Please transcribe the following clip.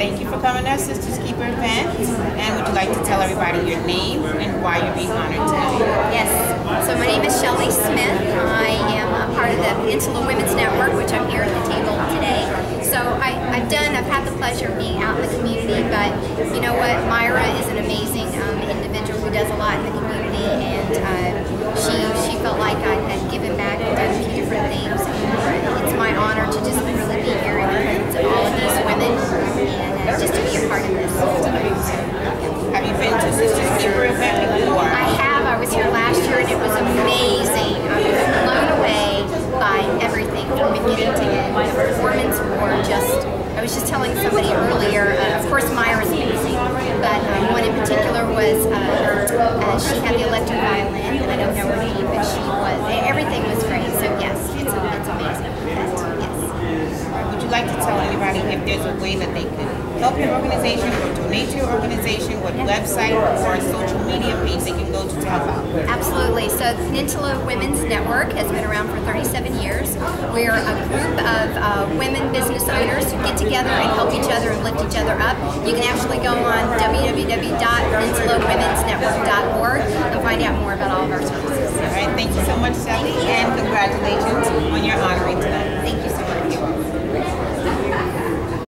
Thank you for coming to our Sisters Keeper event. And would you like to tell everybody your name and why you're being honored today? Yes. So my name is Shelly Smith. I am a part of the Peninsula Women's Network, which I'm here at the table today. So I've had the pleasure of being out in the community, but you know what? Myra is an amazing individual who does a lot in the community, and she felt like I'd given back and done a few different things. And it's my honor to just really be here in the presence of all of these women and just to be a part of this. Have you been to Sisters Keeper event before? I have. I was here last year and it was amazing. I was blown away by everything from beginning to end. The performance were just, I was just telling somebody earlier, of course Myra's amazing, but one in particular was, she had the electric violin, I don't know her name, but everything was great, so yes, it's amazing. Yes. Would you like to tell anybody if there's a way that they could help your organization or donate to your organization, what website or social media page they can go to help out? Absolutely. So the Peninsula Women's Network has been around for 37 years. We're a group of women business owners who get together and help each other and lift each other up. You can actually go on www.peninsulawomensnetwork.org and find out more about all of our services. All right, thank you so much, Shelly, and congratulations on your honoring tonight.